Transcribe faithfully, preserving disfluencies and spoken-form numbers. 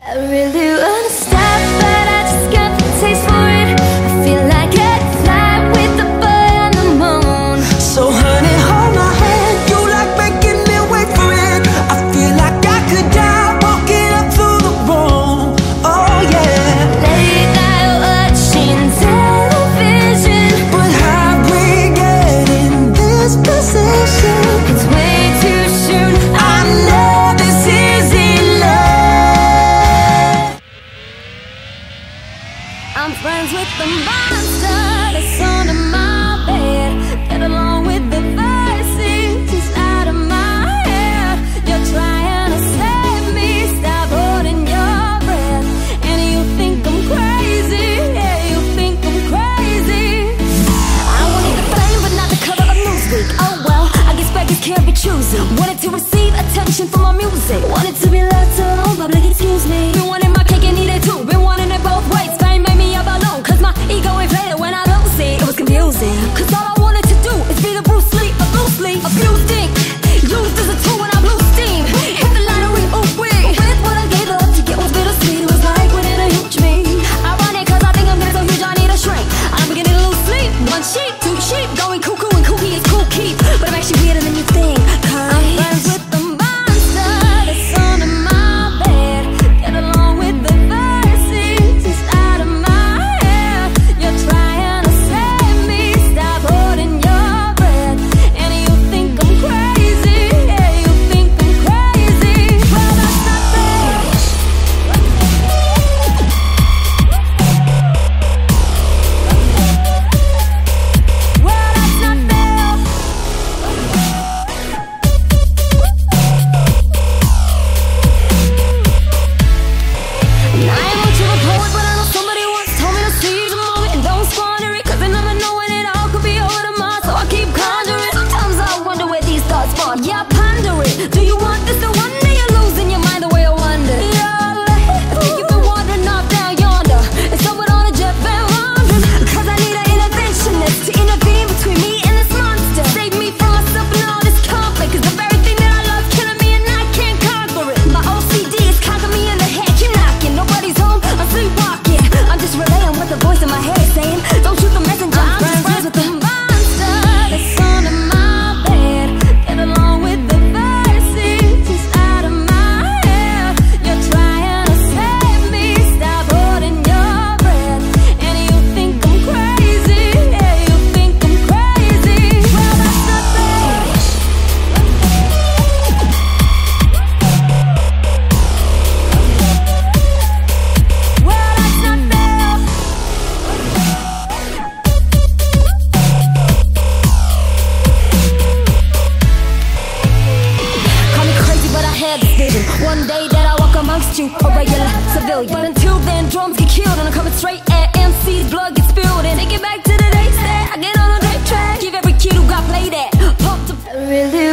I really wanna stop, but I just got the taste for it. I feel like I could fly with the boy on the moon. So honey, hold my hand. You like making me wait for it. I feel like I could die walking up through the room. Oh yeah. Late night watching television, But how we get in this position? it's way too soon. I know this isn't love. I'm friends with the monster that's under my bed. Get along with the voices inside of my head. You're trying to save me, stop holding your breath. And you think I'm crazy, yeah, you think I'm crazy. I wanted the fame, but not the cover of Newsweek. Oh well, I guess beggars can't be choosy. Wanted to receive attention from my music, wanted to be left alone, public excuse me. Been wanting my cake and eat it too, been wanting it both ways. Fame made me a balloon, cause my ego inflated when I lose it. It was confusing, cause all I wanted to do is be the Bruce Lee of loose leaf. Abused ink, used as a tool when I blew steam. Hit the lottery, oh wait. With what I gave up to get what's bittersweet, it was like winning a huge me. Ironic, cause I think I'm getting so huge I need a shrink. I'm beginning to lose sleep, one sheep, two sheep, going cuckoo and kooky is cool keep. But I'm actually weirder than you think, cause I'm friends with the monster that's under my bed. Get along with the voices inside of my head. You're trying to save me, stop holding your breath. And you think I'm crazy, yeah, you think I'm crazy. Well, that's not fair. Well, that's not fair. And I ain't much of a poet, but I know somebody once told me to seize a moment and don't squander it, cause I never know when it all could be over tomorrow. So I keep conjuring. Sometimes I wonder where these thoughts spawn. Yeah, I ponder it. Do you want this, or one day you're losing your mind the way I wonder? Yeah, I think you've been wandering off down yonder, and someone on a jet been wandering. Cause I need an interventionist to intervene between me and this monster. Save me from myself and all this conflict, cause the very thing that I love killing me and I can't conquer it. My O C D is conquering me in the head, keep knocking. Nobody's home, I'm sleepwalking. I'm just relaying what the voice in my head is saying. Don't shoot the messenger, I'm just friends with the monster that's under my bed. Get along with the voices inside of my head. You're trying to save me, stop holding your breath. And you think I'm crazy, yeah, you think I'm crazy. Well, that's not fair. Well, that's not fair. Call me crazy, but I had this vision. One day that I walk amongst you, a regular civilian. But until then, drums get killed, and I'm coming straight at M C's, blood gets spilled. And take it back to the days that I get on a great track. Give every kid who got played at, pumped up. I really